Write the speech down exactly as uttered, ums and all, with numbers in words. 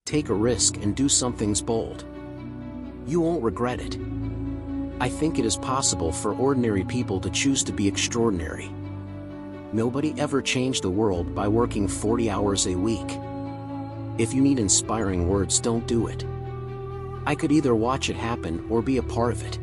Take a risk and do something bold. You won't regret it. I think it is possible for ordinary people to choose to be extraordinary. Nobody ever changed the world by working forty hours a week. If you need inspiring words, don't do it. I could either watch it happen or be a part of it.